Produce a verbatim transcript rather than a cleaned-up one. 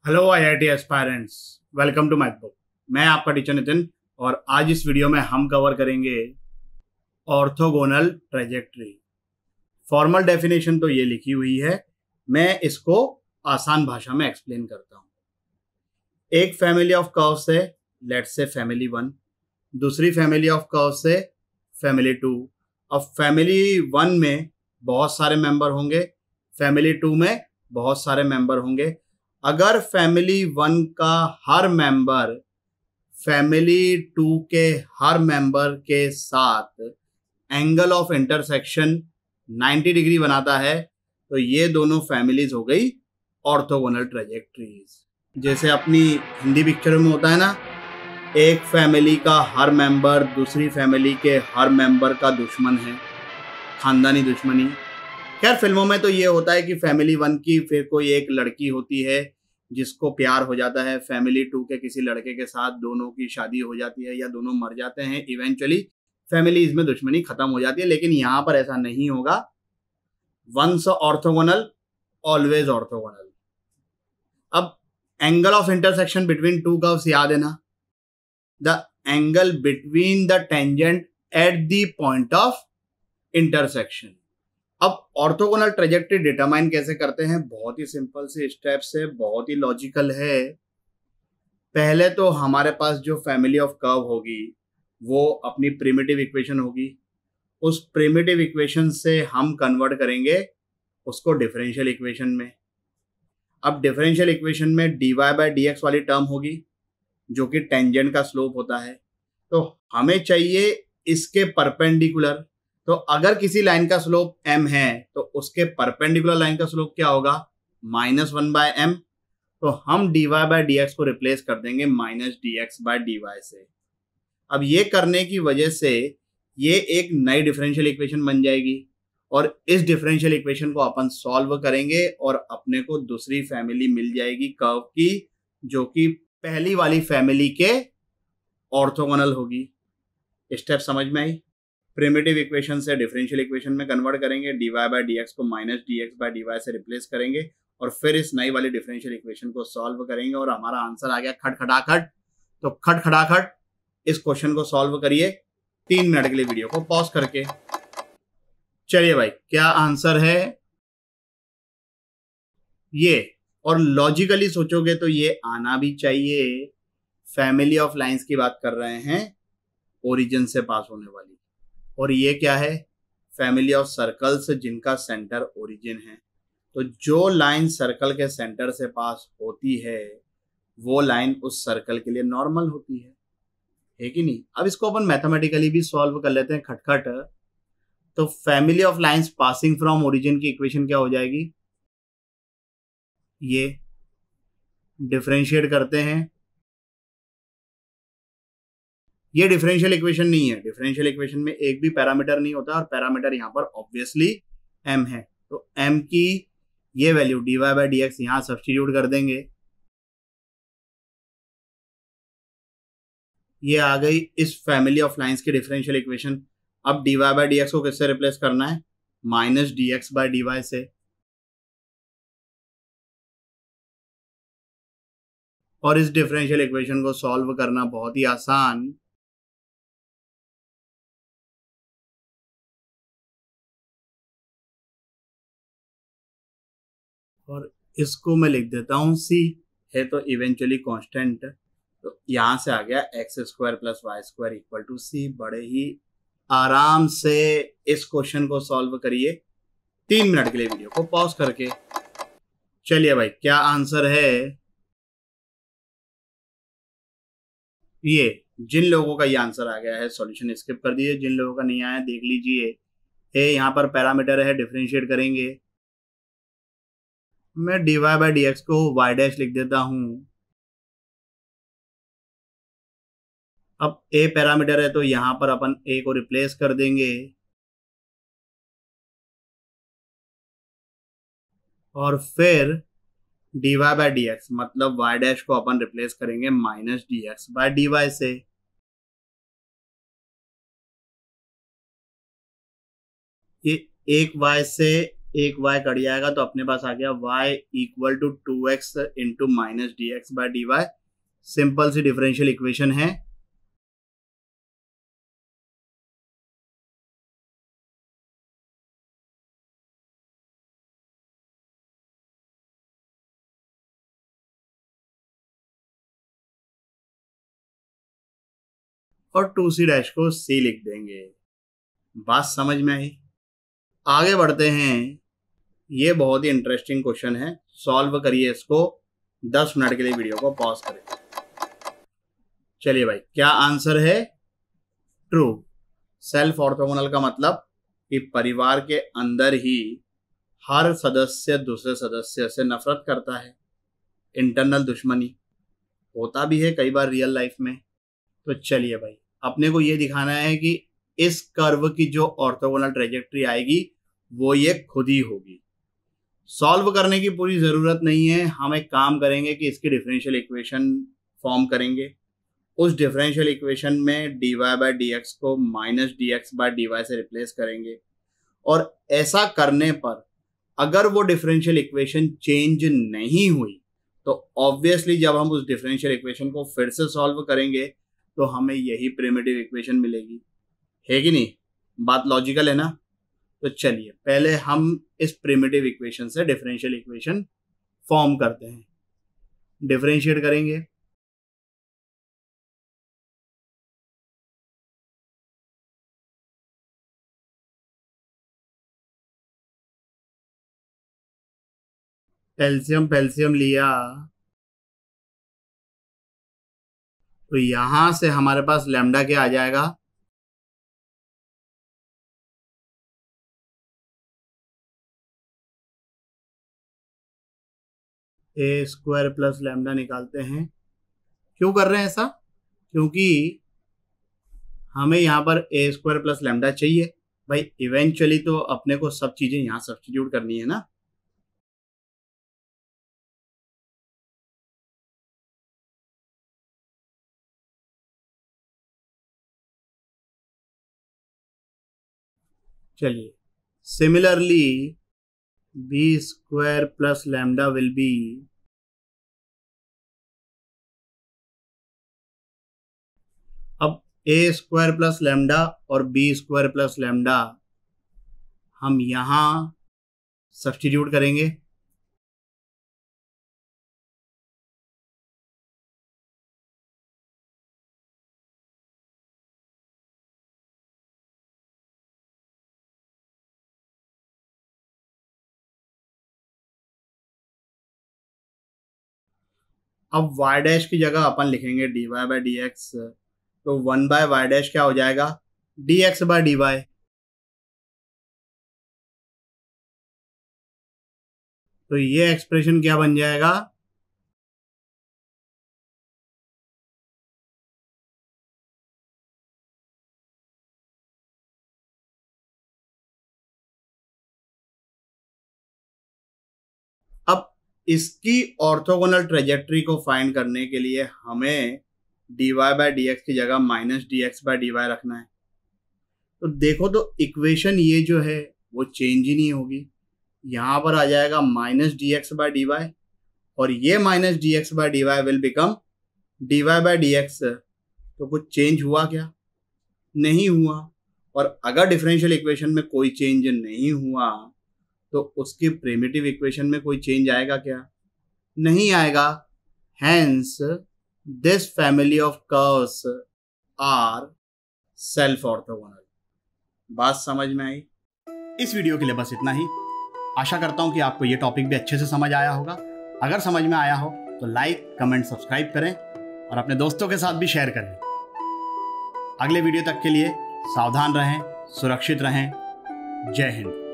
Hello I I T aspirants, welcome to math book. मैं आपका teacher Nitin और आज इस वीडियो में हम कवर करेंगे ऑर्थोगोनल ट्रेजेक्ट्री। फॉर्मल डेफिनेशन तो ये लिखी हुई है, मैं इसको आसान भाषा में एक्सप्लेन करता हूँ। एक फैमिली ऑफ कर्व्स से लेट्स से फैमिली वन, दूसरी family of curves say family two. अब फैमिली वन में बहुत सारे मेंबर होंगे, फैमिली टू में बहुत सारे मेंबर होंगे। अगर फैमिली वन का हर मेंबर फैमिली टू के हर मेंबर के साथ एंगल ऑफ इंटरसेक्शन नब्बे डिग्री बनाता है तो ये दोनों फैमिलीज हो गई ऑर्थोगोनल ट्रेजेक्ट्रीज। जैसे अपनी हिंदी पिक्चर में होता है ना, एक फैमिली का हर मेंबर दूसरी फैमिली के हर मेंबर का दुश्मन है, खानदानी दुश्मनी। खैर फिल्मों में तो ये होता है कि फैमिली वन की फिर कोई एक लड़की होती है जिसको प्यार हो जाता है, फैमिली टू के किसी लड़के के साथ दोनों की शादी हो जाती है या दोनों मर जाते हैं, इवेंचुअली फैमिलीज में दुश्मनी खत्म हो जाती है। लेकिन यहाँ पर ऐसा नहीं होगा। Once orthogonal always orthogonal. अब angle of intersection between two curves याद है ना, the angle between the tangent at the point of intersection. अब ऑर्थोगोनल ट्रेजेक्ट्री डिटरमाइन कैसे करते हैं? बहुत ही सिंपल से स्टेप से, बहुत ही लॉजिकल है। पहले तो हमारे पास जो फैमिली ऑफ कर्व होगी वो अपनी प्रिमिटिव इक्वेशन होगी, उस प्रिमिटिव इक्वेशन से हम कन्वर्ट करेंगे उसको डिफरेंशियल इक्वेशन में। अब डिफरेंशियल इक्वेशन में dy बाय डी एक्स वाली टर्म होगी जो कि टेंजेंट का स्लोप होता है, तो हमें चाहिए इसके परपेंडिकुलर। तो अगर किसी लाइन का स्लोप m है तो उसके परपेंडिकुलर लाइन का स्लोप क्या होगा? Minus one by m. तो हम dy बाय डी एक्स को रिप्लेस कर देंगे minus d x by d y से। अब ये करने की वजह से ये एक नई डिफरेंशियल इक्वेशन बन जाएगी और इस डिफरेंशियल इक्वेशन को अपन सॉल्व करेंगे और अपने को दूसरी फैमिली मिल जाएगी कर्व की जो कि पहली वाली फैमिली के ऑर्थोगोनल होगी। स्टेप समझ में आई? प्रिमिटिव इक्वेशन से डिफरेंशियल इक्वेशन में कन्वर्ट करेंगे, dy बाय डी एक्स को minus d x by d y से रिप्लेस करेंगे और फिर इस नई वाली डिफरेंशियल इक्वेशन को सॉल्व करेंगे और हमारा आंसर आ गया खटखटाखट। तो खटखटाखट इस क्वेश्चन को सॉल्व करिए तीन मिनट के लिए वीडियो को पॉज करके। चलिए भाई, क्या आंसर है ये? और लॉजिकली सोचोगे तो ये आना भी चाहिए। फैमिली ऑफ लाइंस की बात कर रहे हैं ओरिजिन से पास होने वाली, और ये क्या है? फैमिली ऑफ सर्कल्स जिनका सेंटर ओरिजिन है। तो जो लाइन सर्कल के सेंटर से पास होती है वो लाइन उस सर्कल के लिए नॉर्मल होती है, है कि नहीं? अब इसको अपन मैथमेटिकली भी सॉल्व कर लेते हैं खटखट। तो family of lines passing from origin की इक्वेशन क्या हो जाएगी? ये डिफरेंशिएट करते हैं, ये डिफरेंशियल इक्वेशन नहीं है। डिफरेंशियल इक्वेशन में एक भी पैरामीटर नहीं होता और पैरामीटर यहाँ पर ऑब्वियसली m है। तो m की ये value dy by d x यहाँ सब्स्टिट्यूट कर देंगे, ये आ गई इस फैमिली ऑफ लाइंस की डिफरेंशियल इक्वेशन। अब dy बाय डी एक्स को किससे रिप्लेस करना है? Minus d x by d y से। और इस डिफरेंशियल इक्वेशन को सॉल्व करना बहुत ही आसान। और इसको मैं लिख देता हूं c है तो इवेंचुअली कांस्टेंट, तो यहां से आ गया x square plus y square equal to c. बड़े ही आराम से इस क्वेश्चन को सॉल्व करिए तीन मिनट के लिए वीडियो को पॉज करके। चलिए भाई, क्या आंसर है ये? जिन लोगों का ये आंसर आ गया है सॉल्यूशन स्किप कर दीजिए, जिन लोगों का नहीं आया देख लीजिए। ए यहाँ पर पैरामीटर है, डिफरेंशिएट करेंगे। मैं dy बाय डी एक्स को y डैश लिख देता हूं। अब a पैरामीटर है तो यहां पर अपन a को रिप्लेस कर देंगे और फिर dy बाय डी एक्स मतलब y डैश को अपन रिप्लेस करेंगे minus d x by d y से। ये एक y से एक y कट जाएगा तो अपने पास आ गया y equal to two x into minus d x by d y. Simple c differential equation है। और टू सी डैश को c लिख देंगे। बात समझ में आई? आगे बढ़ते हैं। ये बहुत ही इंटरेस्टिंग क्वेश्चन है, सॉल्व करिए इसको। दस मिनट के लिए वीडियो को पॉज करें। चलिए भाई, क्या आंसर है? ट्रू। सेल्फ ऑर्थोगोनल का मतलब कि परिवार के अंदर ही हर सदस्य दूसरे सदस्य से नफरत करता है। इंटरनल दुश्मनी होता भी है कई बार रियल लाइफ में। तो चलिए भाई, अपने को ये दिखाना है कि इस कर्व की जो ऑर्थोगोनल ट्रेजेक्ट्री आएगी वो ये खुद ही होगी। सॉल्व करने की पूरी जरूरत नहीं है। हम एक काम करेंगे कि इसकी डिफरेंशियल इक्वेशन फॉर्म करेंगे। उस डिफरेंशियल इक्वेशन में d y by d x को minus d x by d y से रिप्लेस करेंगे। और ऐसा करने पर अगर वो डिफरेंशियल इक्वेशन चेंज नहीं हुई तो ऑब्वियसली जब हम उस डिफरेंशियल इक्वेशन को फिर से सॉल्व करेंगे तो हमें यही प्रिमिटिव इक्वेशन मिलेगी। है कि नहीं? बात लॉजिकल है ना? तो चलिए पहले हम इस प्रिमिटिव इक्वेशन से डिफरेंशियल इक्वेशन फॉर्म करते हैं। डिफरेंशिएट करेंगे। एलसीएम पेल्सियम लिया तो यहां से हमारे पास लैम्डा क्या आ जाएगा? ए स्क्वायर प्लस लैम्डा निकालते हैं। क्यों कर रहे हैं ऐसा? क्योंकि हमें यहाँ पर ए स्क्वायर प्लस लैम्डा चाहिए भाई। इवेंचुअली तो अपने को सब चीजें यहाँ सब्स्टिट्यूट करनी है ना। चलिए, similarly b square plus lambda will be अब ए स्क्वायर प्लस लैम्डा और बी स्क्वायर प्लस लैम्डा हम यहां सब्स्टिट्यूट करेंगे। अब y डैश की जगह अपन लिखेंगे d y by d x. तो वन बाय वाई डैश क्या हो जाएगा? D x by d y. तो ये एक्सप्रेशन क्या बन जाएगा? अब इसकी ऑर्थोगोनल ट्रेजेक्ट्री को फाइंड करने के लिए हमें d y by d x की जगह minus d x by d y रखना है। तो देखो तो इक्वेशन ये जो है वो चेंज ही नहीं होगी। यहाँ पर आ जाएगा minus d x by d y और ये minus d x by d y will become d y by d x. तो कुछ चेंज हुआ क्या? नहीं हुआ। और अगर डिफरेंशियल इक्वेशन में कोई चेंज नहीं हुआ तो उसकी प्रिमिटिव इक्वेशन में कोई चेंज आएगा क्या? नहीं आएगा। Hence this family of curves are self orthogonal. बात समझ में आई? इस वीडियो के लिए बस इतना ही। आशा करता हूं कि आपको ये टॉपिक भी अच्छे से समझ आया होगा। अगर समझ में आया हो तो लाइक कमेंट सब्सक्राइब करें और अपने दोस्तों के साथ भी शेयर करें। अगले वीडियो तक के लिए सावधान रहें, सुरक्षित रहें। जय हिंद।